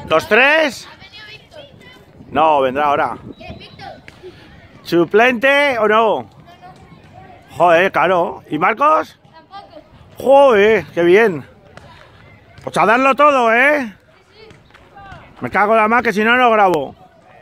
¿2-3? No, vendrá ahora. ¿Suplente o no? Joder, claro. ¿Y Marcos? Joder, qué bien. Pues a darlo todo, ¿eh? Me cago en la más que si no, no grabo.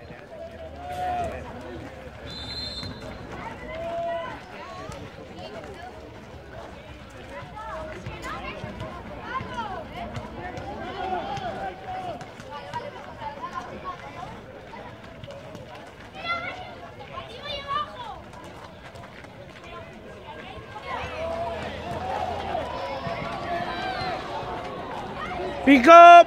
Pick up.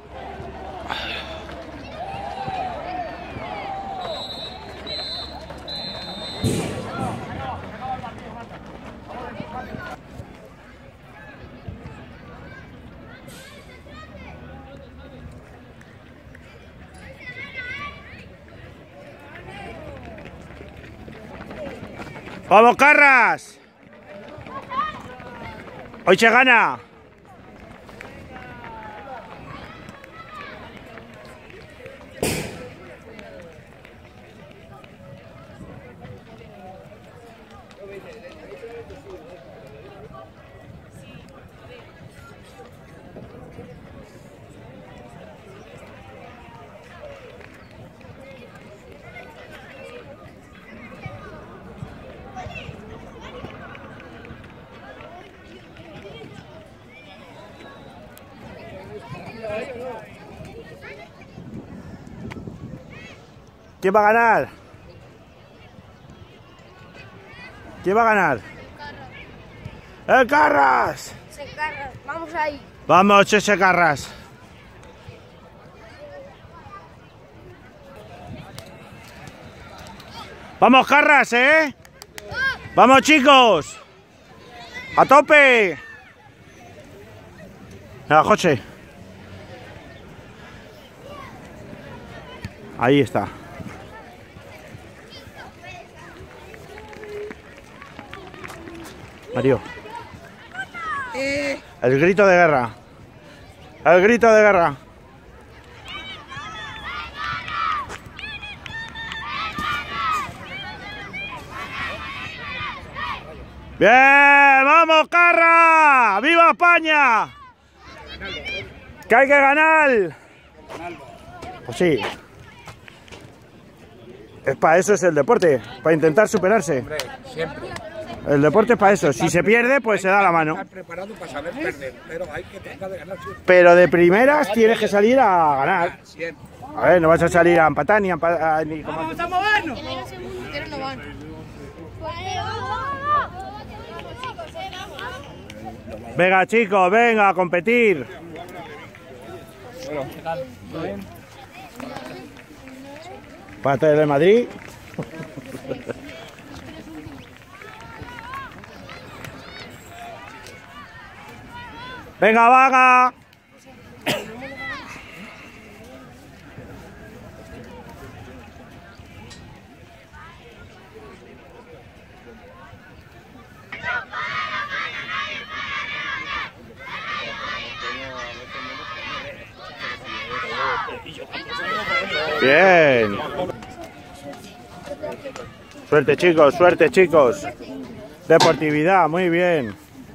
¡Vamos, Carras! Hoy se gana. ¿Quién va a ganar? ¿Quién va a ganar? ¡El Carras! ¡El Carras! ¡Vamos ahí! ¡Vamos, ese Carras! ¡Vamos, Carras, eh! ¡Vamos, chicos! ¡A tope! Venga, José. Ahí está. Mario. El grito de guerra. El grito de guerra. Bien, vamos, Carra. ¡Viva España! Que hay que ganar. Pues sí. Es para eso es el deporte, para intentar superarse. Hombre, siempre. El deporte es para eso. Si se pierde, pues se da la mano. Estar preparado para saber perder, pero hay que tratar de ganar siempre. Pero de primeras tienes que salir a ganar. Siempre. A ver, no vas a salir a empatar ni a empatar ni como antes. ¡Vamos a movernos! Pero no van. Venga, chicos, venga a competir. Bueno, ¿qué tal? ¿Todo bien? Para el Madrid. Venga, vaga. Bien. Suerte, chicos, suerte, chicos. Deportividad, muy bien.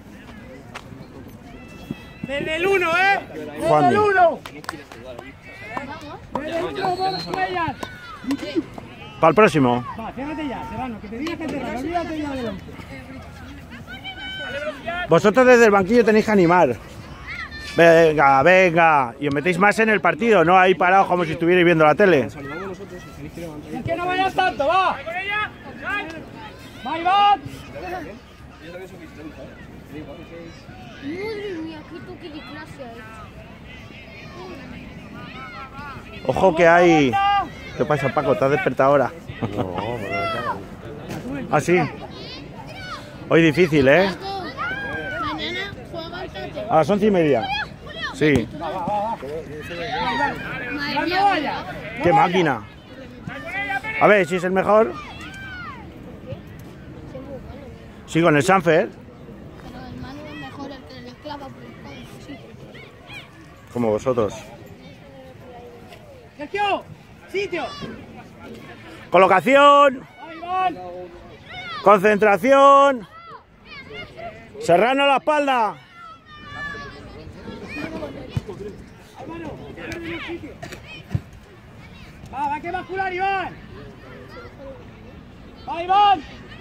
Desde el 1, ¿eh? Juan. Desde el 1. Desde el 1, dos estrellas. Para el próximo. Va, ciérrate ya, Serrano, que te diga que cerrar, olvídate ya del 11. Vosotros desde el banquillo tenéis que animar. Venga, venga. Y os metéis más en el partido, no ahí parados como si estuvierais viendo la tele. Es que no vayas tanto, va. ¡Va, Iván! Madre mía, qué toque de clase ha hecho. Ojo que hay... ¿Qué pasa, Paco? ¿Te has despertado ahora? ¿Ah, sí? Hoy difícil, ¿eh? Mañana juega el Tate. A las 11:30. Sí. Madre mía. ¡Qué máquina! A ver, si es el mejor. Sí, con el Sanfer. Pero el Manu es mejor el que le clava por el codo, sí. Como vosotros. Sergio, sitio. Colocación. Ahí van. Concentración. Serrano a la espalda. Hermano, en el sitio. Va que bascular, Iván. Va, Iván.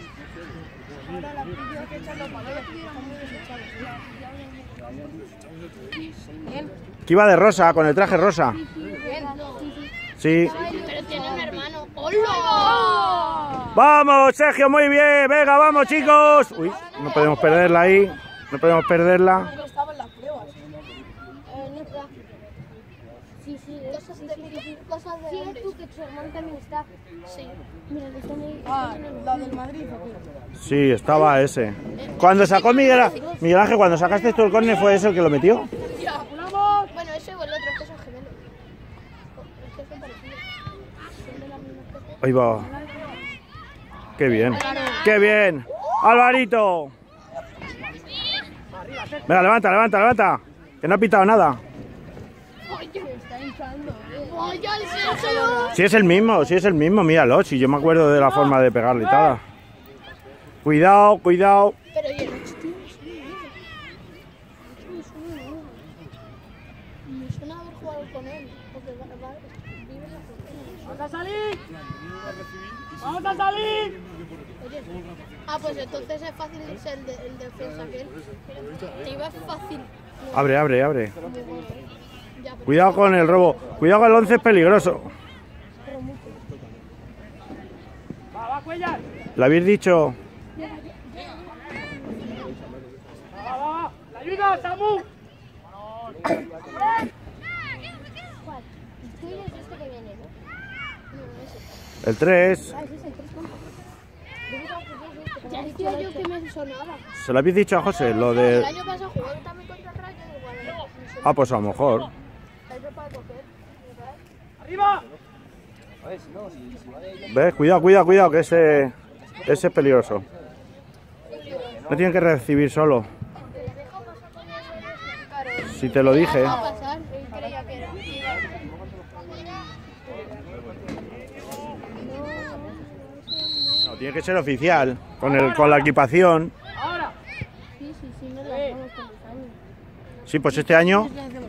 Que iba de rosa, con el traje rosa. Sí. Pero tiene un hermano. ¡Hola! Vamos, Sergio, muy bien. Venga, vamos, chicos. Uy, no podemos perderla ahí. No podemos perderla. Estaba en las pruebas. Sí, sí, cosas de hombres. Tú que tu hermano también está. Sí. Mira, que están ahí. Ah, la del Madrid. Sí, estaba ese. Cuando sacó Miguel Ángel, cuando sacaste tú el córner, ¿fue ese el que lo metió? Bueno, ese o el otro, que son gemelos. Es que son parecidos. Son de la misma especie. Ahí va. Qué bien. Qué bien. Alvarito. Venga, levanta, levanta, levanta. Que no ha pitado nada. ¡Oye, el Sergio! Si es el mismo, míralo. Si yo me acuerdo de la forma de pegarle y tal. Cuidado, cuidado. Pero oye, no tío, me suena haber jugado con él. Porque vive en la frontera. ¡Vamos a salir! ¡Vamos a salir! Ah, pues entonces es fácil ser el defensa que él. Te iba fácil. Abre, abre, abre. Ya, pues, Cuidado con el robo. Cuidado con el 11, es peligroso. Va, Cuellar. ¿Le habéis dicho? Va. ¡La ayuda, Samu! ¿cuál? El tuyo es este que viene, ¿no? No, ese. El 3. Ah, ese es el 3, ¿no? Ya decía yo que me sonaba. ¿Se lo habéis dicho a José? Lo El de... año pasado jugué también contra el Rayo, igual. Me sonaba. Ah, pues a lo mejor. Ahí me para coger, ¿verdad? ¡Arriba! ¿Ves? Cuidado, cuidado, cuidado, que ese es peligroso. No tienen que recibir solo. Si te lo dije. Va a pasar, él creía que era. No, tiene que ser oficial. Con la equipación. ¡Ahora! Sí, no la hacemos con los años. Sí, pues este año.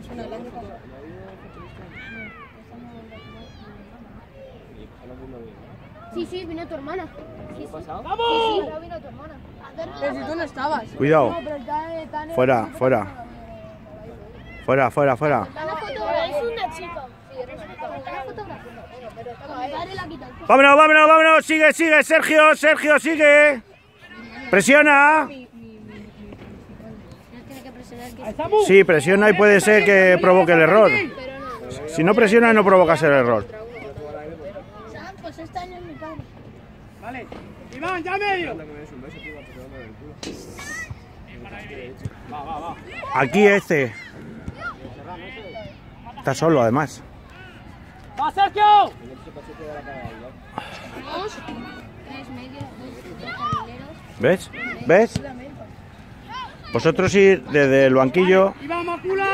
Sí, vino tu hermana. Sí, ¡Vamos! ahora vino tu hermana. Pero si tú no estabas. Cuidado. Fuera, fuera. Fuera, fuera, fuera. Es una chica. Mi padre la quita. Vámonos, vámonos, vámonos. Sigue, sigue, Sergio, Sergio, sigue. Presiona. Tiene que presionar que ¡Ahí, Samu! Sí, presiona y puede ser que provoque el error. pero no. Si no presiona, no provocas el error. Pues este año es mi padre. Vale. Iván, ya medio. Va. Aquí este. Está solo, además. ¡Va, Sergio! Dos, tres medios, dos carrileros. ¿Ves? ¿Ves? Vosotros ir desde el banquillo. ¡Iván, Macula!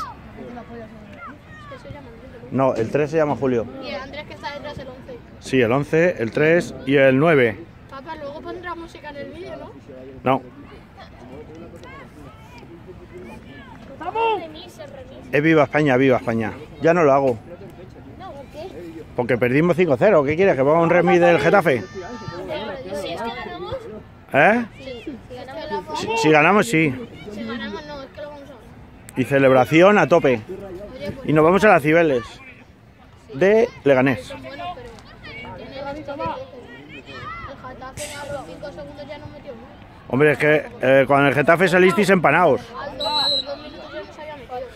No, el 3 se llama Julio. Y el Andrés que está detrás del 11. Sí, el 11, el 3 y el 9. Papá, luego pondrá música en el vídeo, ¿no? No, ¡Samu! es Viva España, Viva España. Ya no lo hago. No, ¿por qué? Porque perdimos 5-0. ¿Qué quieres? ¿Que ponga un remis del Getafe? Si es que ganamos, ¿Eh? sí. Si Si ganamos, sí. ganamos, no, es que lo vamos a ganar. Y celebración a tope. Oye, pues Y nos vamos a las Cibeles de Leganés. bueno, pero tiene esto de que el Getafe a los 5 segundos ya no metió uno. Hombre, es que con el Getafe salisteis empanados. A los 2 minutos ya nos había metido.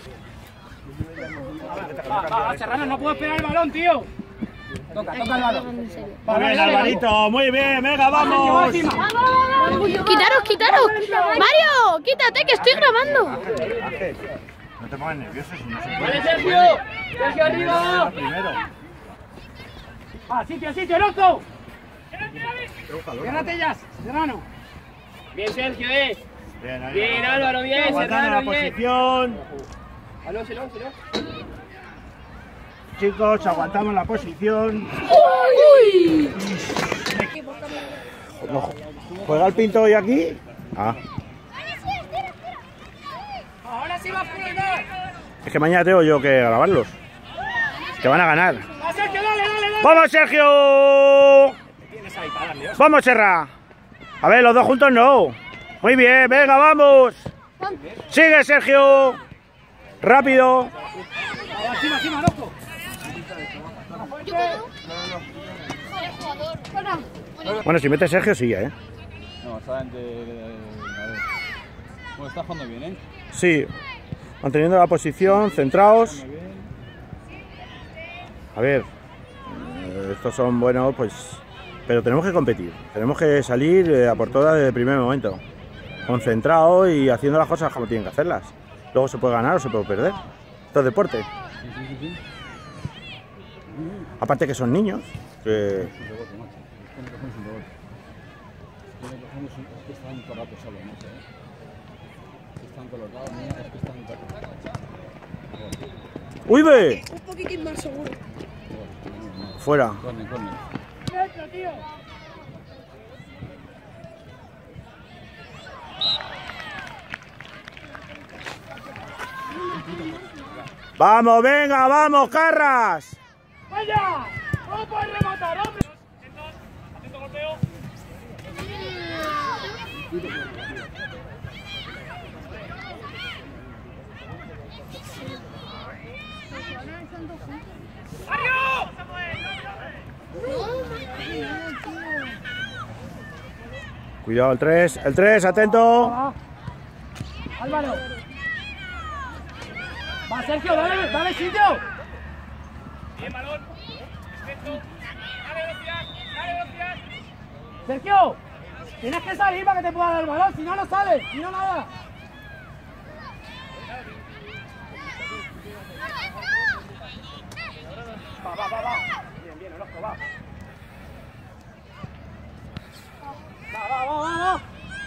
Va, Serrano, no puedo esperar el balón, tío. Toca el balón. Muy bien, Alvarito, muy bien, venga, vamos. ¡Quitaros! ¡Mario! ¡Quítate, que estoy grabando! No te pongas nervioso si no se puede. ¡Vale, Sergio! ¡Sergio, arriba! Primero. ¡Va, sitio, loco! ¡Gánate ya, Serrano! Bien, Sergio, Bien, ahí. Bien, Álvaro, bien, Aguantando Serrano, la bien. posición. Aló. chicos, aguantamos la posición. No, ¿juega el Pinto hoy aquí? Ah. Ahora sí va a frenar. Es que mañana tengo yo que grabarlos. Que van a ganar. ¡Va, Sergio, dale, dale, dale! ¡Vamos, Sergio! ¡Vamos, Serra! A ver, los dos juntos no. Muy bien, venga, vamos. Sigue, Sergio. Rápido. Encima, encima, loco. Yo creo. Jugador. Bueno, si mete Sergio, sigue, ¿eh? No, está de... A ver. Bueno, está jugando bien, ¿eh? Sí. Manteniendo la posición, centrados. A ver. Estos son buenos, pues... Pero tenemos que competir. Tenemos que salir a por todas desde el primer momento. Concentrado y haciendo las cosas como tienen que hacerlas. Luego se puede ganar o se puede perder. Esto es deporte. Aparte que son niños. Que... ¡Uy, ve! Un poquitín más seguro. Fuera. ¡Vamos, venga, vamos, Carras! ¡Vaya! ¡No puedes rematar, hombre! Atento, golpeo. Cuidado, el 3, atento. Álvaro. Va, Sergio, dale sitio. Bien, balón. Perfecto. Dale velocidad. Sergio, tienes que salir para que te pueda dar el balón, si no, no sales, si no, nada. Va. Bien, Orozco, va. Va.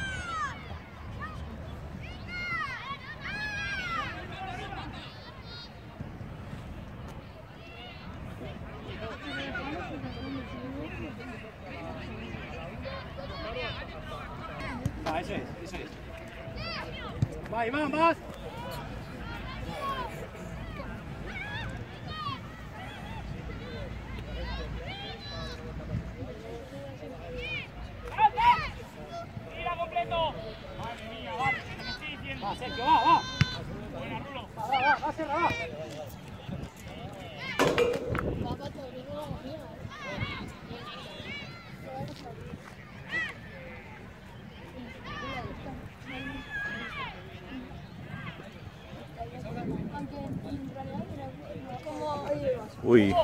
Va, eso es. Va, Iván, vas. ¡Mira completo! ¡Madre mía, vale! ¿Qué te estoy diciendo? Va, Sergio, va. Buena, Rulo. Va, Serra, va. Uy.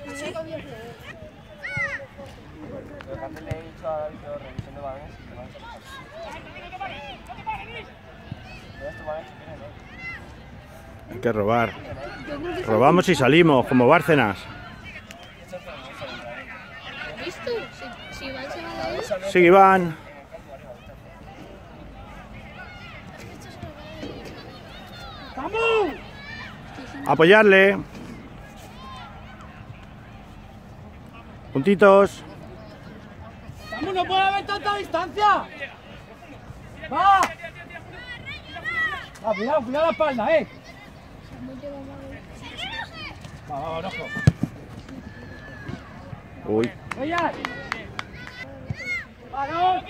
Antes le he dicho a David que revisión de balones y que van a ser Hay que robar. Robamos y salimos, como Bárcenas. ¿Listo? Si Iván se va de ahí. Sí, Iván. ¡Vamos! Apoyarle. Puntitos. ¡Vamos, no puede haber tanta distancia! ¡Va! Va, cuidado la espalda, Va, Orozco. Uy. ¡Oye! ¡Varón!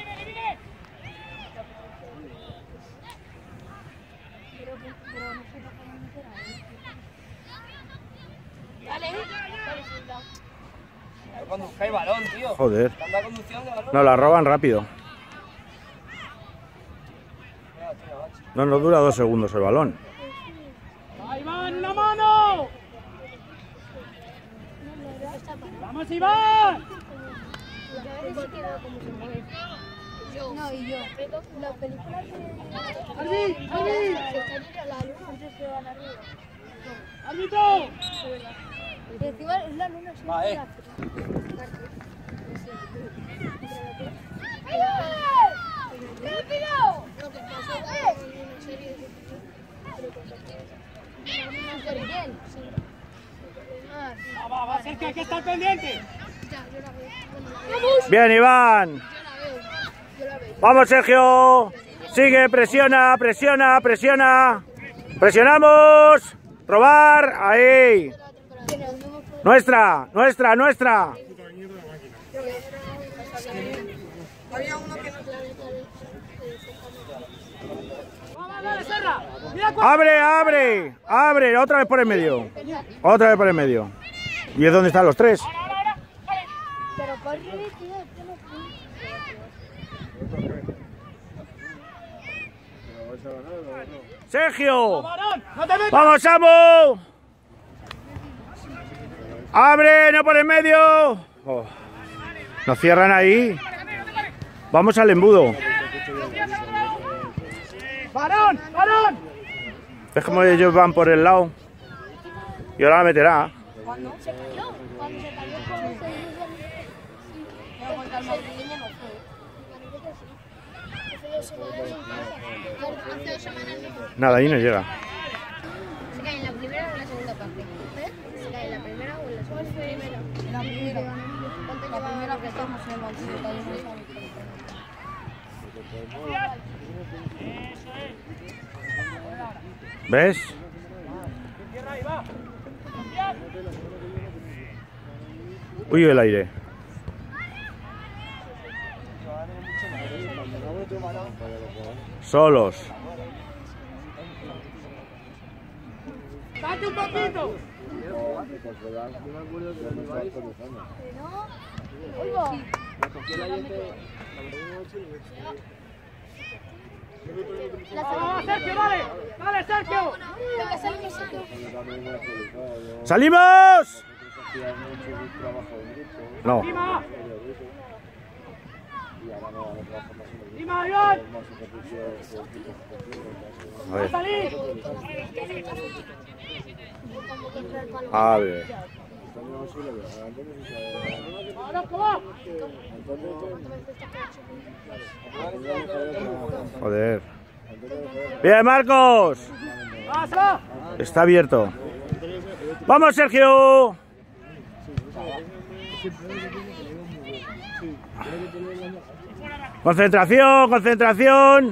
No conduzcáis balón, tío. Joder. Tanta conducción de balón. No, la roban rápido. No nos dura 2 segundos el balón. ¡Va, Iván, una mano! ¡Vamos, Iván! No, y yo. La película ¡Arbi! que... ¡Árbitro! Y encima es la luna. Va, ¡Rápido! Lo que pasa es que hay una serie de... ganar. Va, Sergio, hay que estar pendiente. Ya, yo la veo. ¡Vamos! Bien, Iván. Yo la veo. Yo la veo. Vamos, Sergio. Sigue, presiona, presiona, presiona. Presionamos. Robar. Ahí. Nuestra, nuestra, nuestra. Había uno que no... Vale, Serra. Mira, Abre, abre, abre. Otra vez por el medio. Otra vez por el medio. ¿Y es donde están los tres? Pero corre, tío, yo no puedo. Sergio. varón, no te metas. Vamos, Samu. Abre, no por el medio. Oh. Nos cierran ahí. Vamos al embudo. Varón, varón. Es como ellos van por el lado. Y ahora la meterá. Cuando se cayó con ese pero contra el madrileño no fue. Hace 2 semanas no. Nada, ahí no llega. Se cae en la primera o en la segunda parte. Se cae en la primera o en la segunda. En la primera. ¿Cuánto lleva? La primera que estamos en el banquillo. ¿Ves? Uy, el aire. Solos. Date un poquito. Vamos, Sergio, vale. Vale, Sergio. ¡Salimos! No. Lima. Lima, Iván. A ver. Salir. Abre. Ahora, ¿cómo? Joder. Bien, Marcos. Pasa. Está abierto. ¡Vamos, Sergio! Concentración, concentración.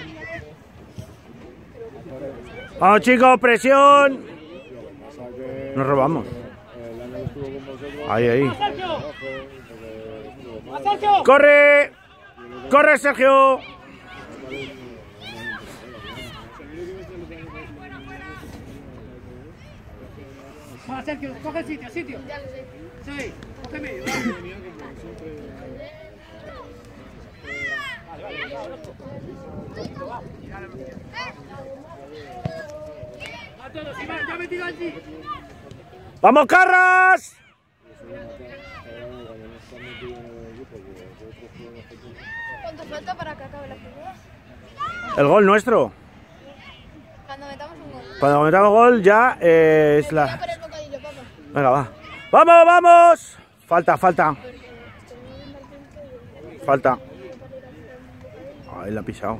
Vamos, chicos, presión. Nos robamos. Ahí, ahí. Sergio. Sergio. ¡Corre! ¡Corre, Sergio! Va, Sergio, coge sitio, sitio. Sí, coge medio. A todos, Iván, ya metido allí. ¡Vamos, Carras! ¿Cuánto falta para que acabe la primera? El gol nuestro. Cuando metamos un gol. Cuando metamos gol ya es Voy a la... poner el bocadillo, papá. Venga, va. ¡Vamos, vamos! Falta, falta. Falta. Ahí la ha pisado.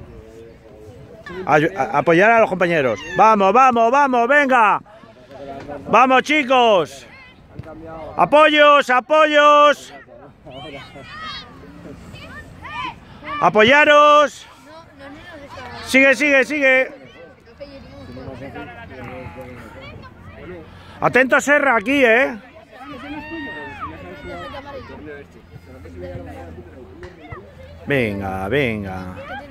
Apoyar a los compañeros. ¡Vamos, vamos, vamos! ¡Venga! ¡Vamos, chicos! ¡Apoyos, apoyos! ¡Apoyaros! Sigue, sigue, sigue. Atento, Serra, aquí, ¿eh? Venga, venga.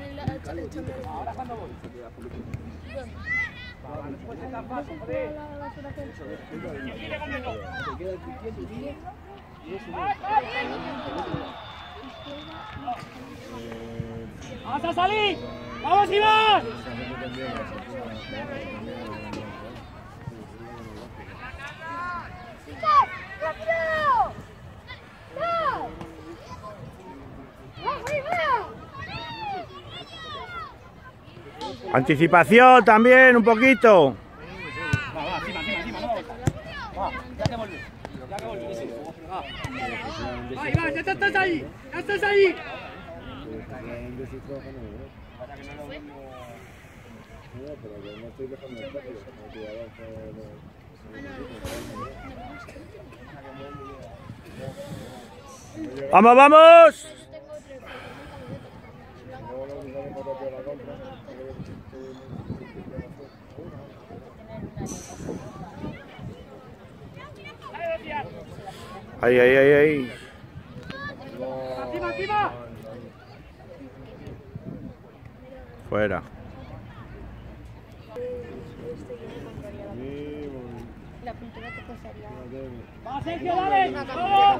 ¡Vamos a salir! ¡Vamos, Iván! Anticipación también, un poquito. Va, encima, encima, no va. Ya te volví. Ya te volví. Va, Iván, ya estás ahí. Ya estás ahí. ¡Vamos, vamos! Ahí, ahí, ahí, ahí. ¡Encima, encima! Fuera. La pintura te costaría. ¡Va, Sergio, dale! ¡Vamos!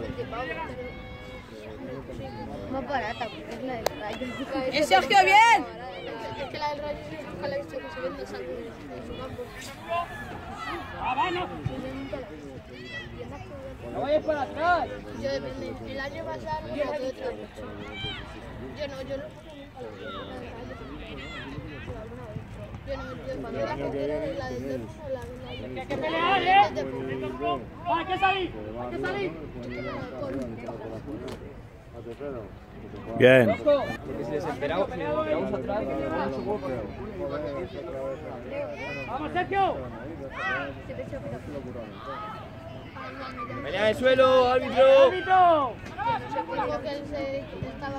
Más barata, porque es la del Rayo. ¡Es Sergio, bien! Es que la del Rayo nunca la he visto que se vende sangre en su campo. ¡Ah, vamos! ¡No vayas para atrás! Yo depende. El año pasado no lo tuve mucho. Yo no, yo no. Yo no, yo cuando la cogieron en la del Dortmund o la del ¡Que hay que pelear, eh! ¡Va, hay que salir! ¡Hay que salir! Bien. Porque si les esperamos atrás, ¡Vamos, Sergio! pelea de suelo, árbitro. ¡Árbitro! Supongo que él se estaba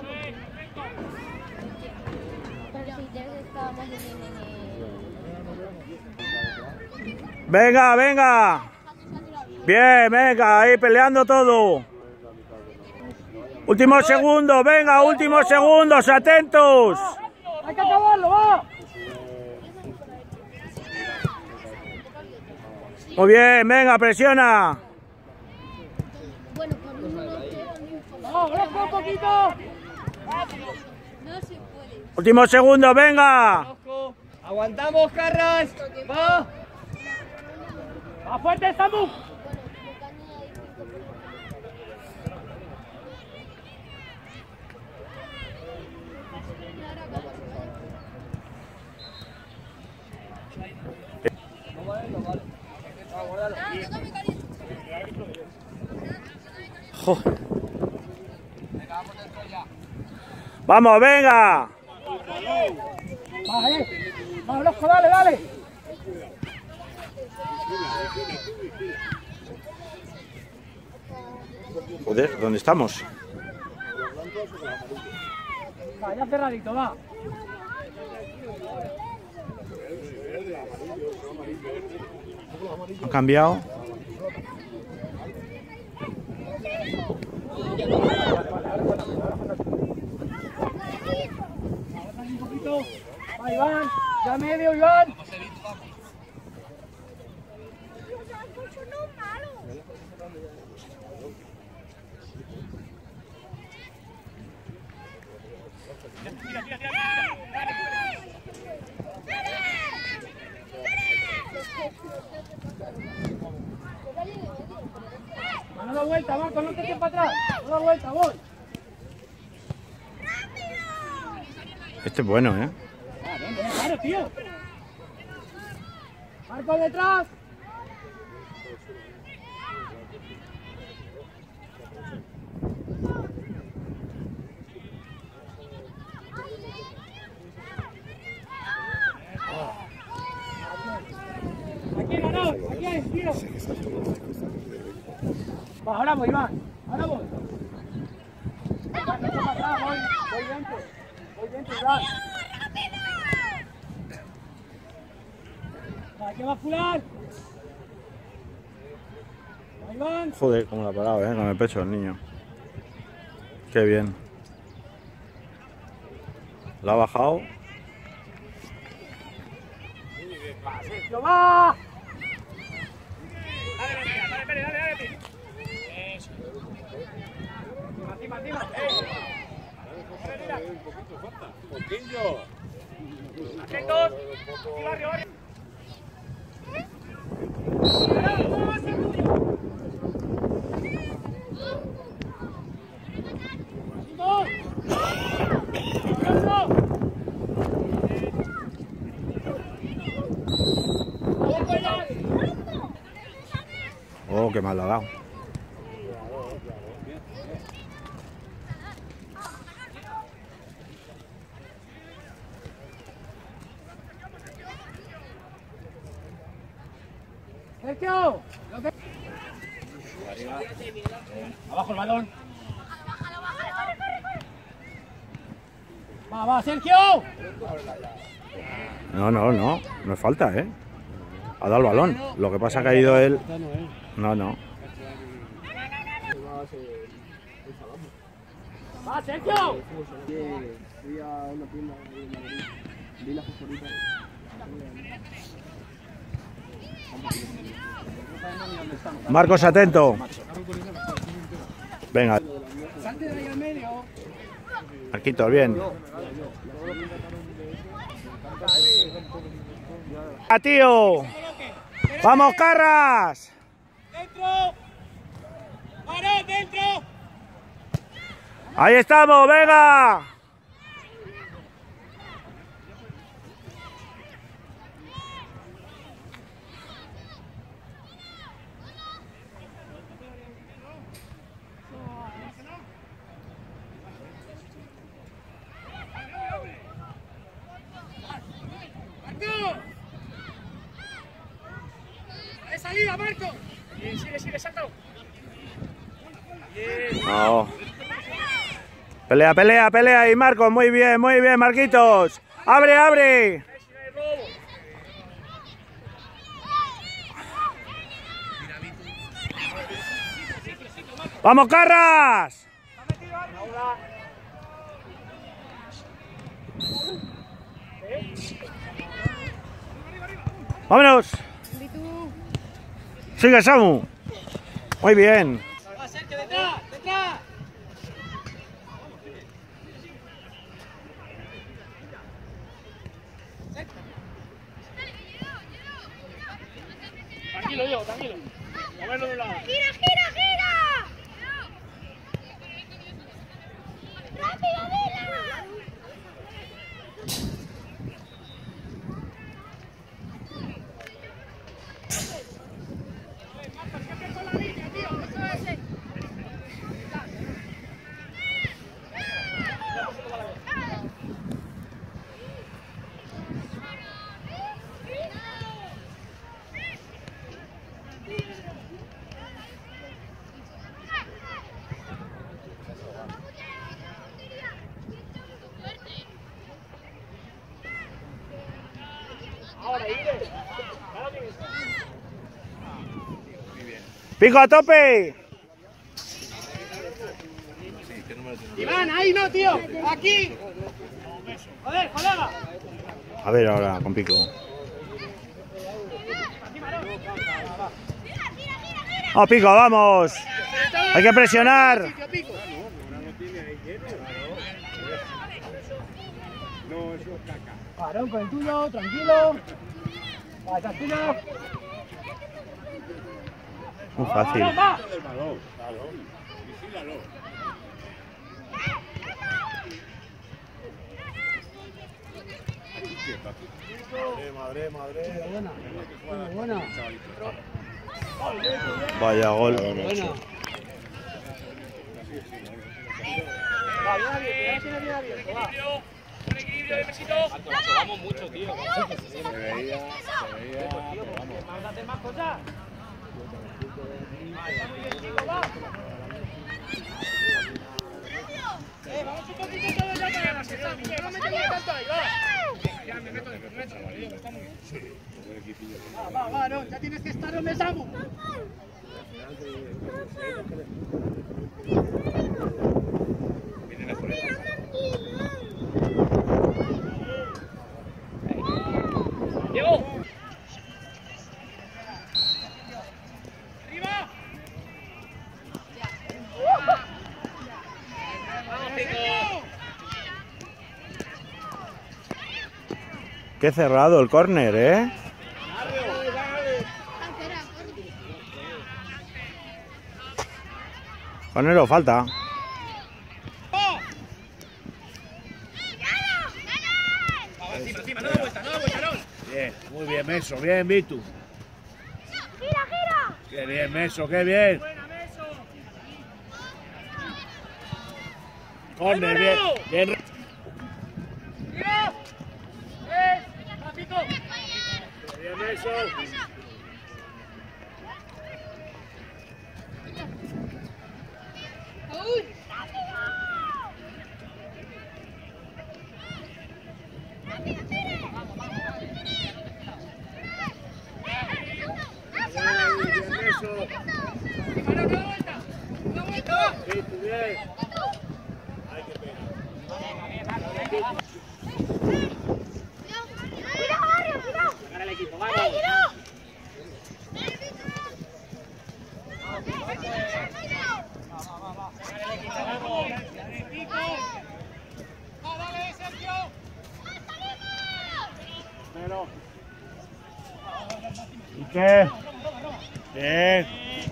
pero si ya estábamos Venga, venga. Bien, venga, ahí peleando todo. Últimos segundos, venga, últimos segundos, atentos. ¡Hay que acabarlo, va! Muy bien, venga, presiona. bueno, por uno ¡Vamos, loco, un poquito! no se puede. Últimos segundos, venga. Aguantamos, Carras. Va. ¡Va fuerte, Samu! Jo. Vamos, venga. ¡Va, ¡vamos, loco, dale, dale! Joder, ¿dónde estamos? Va, ya cerradito, va. Han cambiado. Un poquito. Va, Iván. Ya medio, Iván. No da vuelta, Marco, no te eches para atrás. No da vuelta, voy. Este es bueno, ¿eh? Claro, tío. Marco detrás. Aquí ganado, aquí hay tiro. Va, ahora voy, Iván. Ahora voy. Voy dentro. Voy dentro, Iván. Aquí va a fular. Va, Iván. Joder, cómo la ha parado, ¿eh? Con el pecho el niño. Qué bien. La ha bajado. ¡Lo va! Oh, qué mal la ha dado. Sergio. Abajo el balón. Va, Sergio. No es falta, ¿eh? Ha dado el balón. Lo que pasa que ha ido él. No. Va, Sergio. Fui a una tienda en Madrid, vi la favorita. Marcos, atento. Venga. Salte de ahí al medio. Marquitos, bien. ¡Ah, tío! ¡Vamos, Carras! ¡Dentro! ¡Varón, dentro! ¡Ahí estamos, venga! ¡Es salida, Marco! Sigue, sácalo. No. Pelea. Y Marcos, muy bien, Marquitos. ¡Abre! ¡Vamos, Carras! ¡Vámonos! ¡Sigue, Samu! Muy bien. Va, Sergio, detrás. Tranquilo, Diego, tranquilo. A verlo de un lado. ¡Gira! ¡Rápido, Vila! ¡Pico a tope! Iván, ahí no, tío. Aquí. Joder, colega. A ver ahora, con Pico. ¡Oh, Pico, vamos! ¡Hay que presionar! Varón con el tuyo, tranquilo. Va, tranquilo. Muy fácil. Va. Buena. Vaya gol. Buena. Va, bien abierto, va. Jugamos mucho, tío. Se veía, pero vamos. Mándate más cosas. Vamos un poquito todos ya para las que están. No me tengo tanto ahí, va. Ya me meto dentro, está muy bien. Va, no, ya tienes que estar donde estamos. Diego. Arriba. Vamos, Pico. Qué cerrado el córner, ¿eh? Córner o falta. Encima, no da vuelta, no. Bien, muy bien, Meso, bien, Vitu. ¡Gira! Qué bien, Meso, qué bien. Buena, Meso. Corner, bien, bien. ¡Tira! ¡Va, Pico! Bien, Meso. eso. Vitu, bien. Ay, qué pena. Sacar al equipo, vamos. Pero. ¿Y qué? Bien.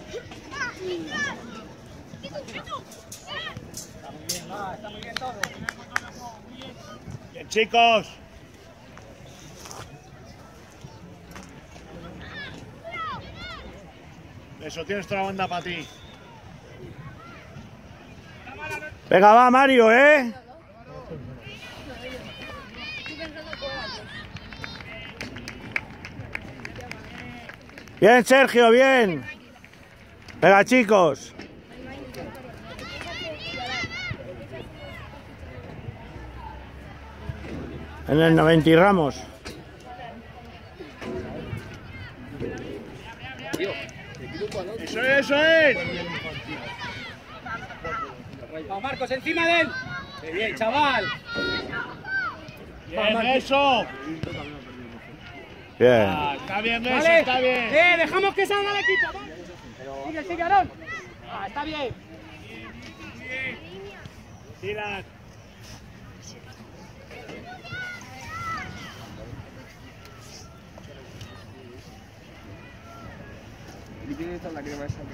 Está muy bien todo. Bien, chicos. Eso, tienes toda la banda para ti. Venga, va Mario, ¿eh? Bien, Sergio, bien. Venga, chicos. En el 90 y Ramos. Eso es. Vamos, Marcos, encima de él. Qué bien, chaval. Bien, eso. Bien. Ah, está bien, Messi, Vale. está bien. Dejamos que salga el equipo. Sigue, sigue, Aarón. Está bien. Tira. ¿Y tiene esta lágrima esa?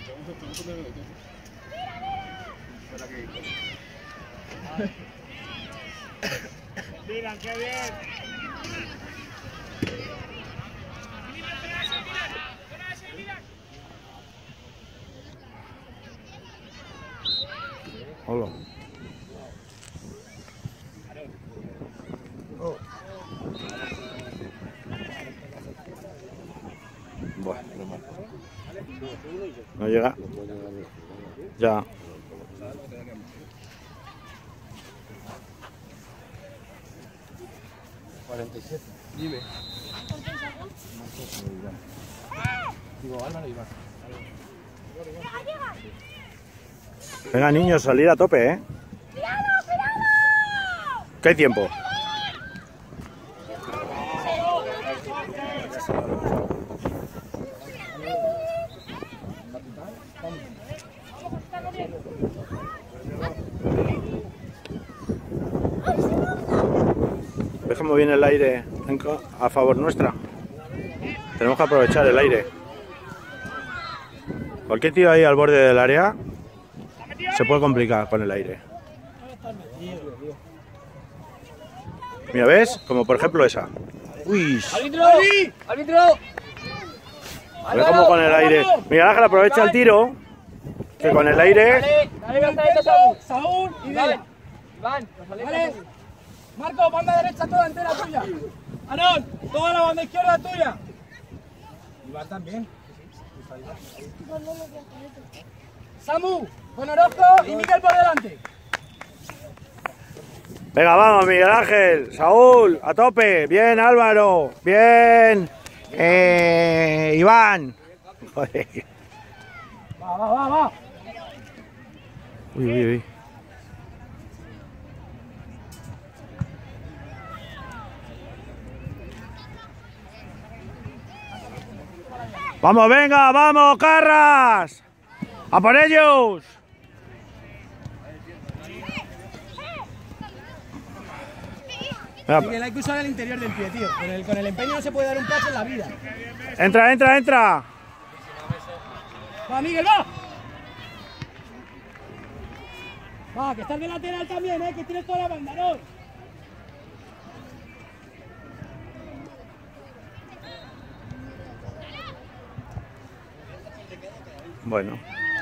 Tira, qué bien. Hola. Bueno, no llega. Ya. Dime. Venga, niños, salir a tope, ¿eh? ¿Qué tiempo? ¿Ves cómo viene el aire a favor nuestra? Tenemos que aprovechar el aire. Cualquier tiro ahí al borde del área se puede complicar con el aire. Mira, ¿ves? Como por ejemplo esa. Uy. ¡Árbitro! ¡Árbitro! ¿Ves cómo con el aire? Mira, Ángel aprovecha el tiro. Que con el aire... Dale, lanzamiento, Saúl. Saúl y Iván. Iván, vale. Marco, banda derecha toda entera tuya. Aarón, toda la banda izquierda tuya. Iván también. Samu, con Orozco y Miguel por delante. Venga, vamos, Miguel Ángel, Saúl, a tope. Bien, Álvaro. Bien. Iván. Joder. Va. Uy. Vamos, venga, vamos, Carras. A por ellos. Venga. Miguel, hay que usar el interior del pie, tío. Con el empeño no se puede dar un paso en la vida. Entra. Va, Miguel, va. Va, que estás de lateral también, que tienes toda la banda, ¿no? Bueno.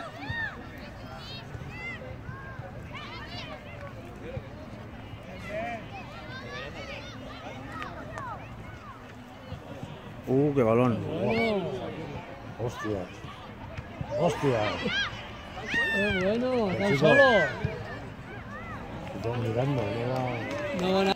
Qué balón. Hostia. Bueno, tan solo. Estoy mirando, No.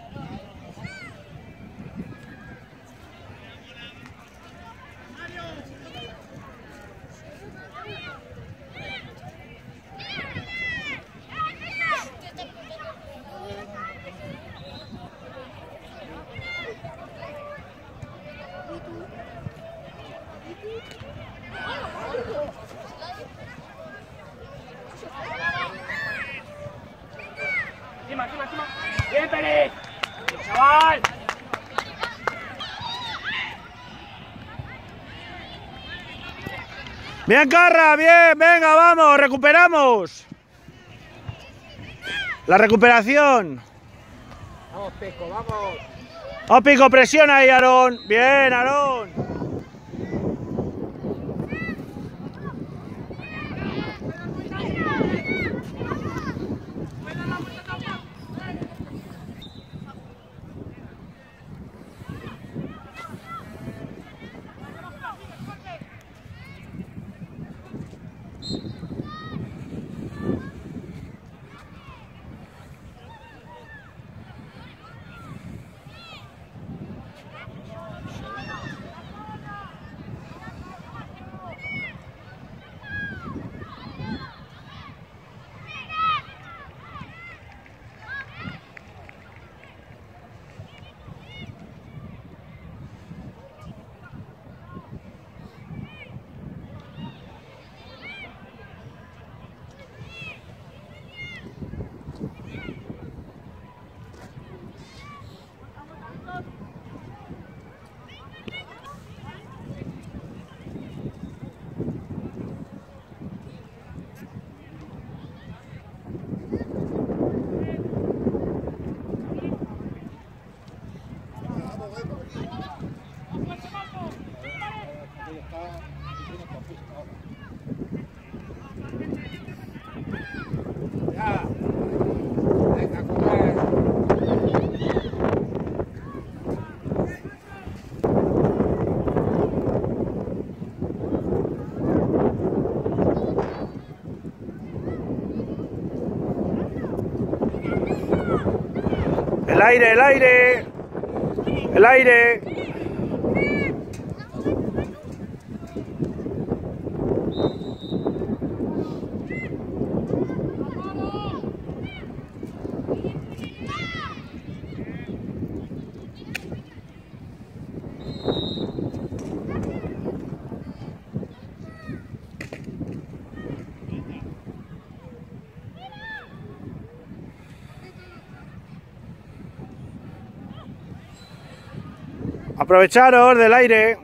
Bien, Carra, bien, venga, vamos, recuperamos. La recuperación. Vamos, Pico, vamos. Oh, Pico, presiona ahí, Aarón. Bien, Aarón. El aire, el aire. El aire. Aprovecharos del aire.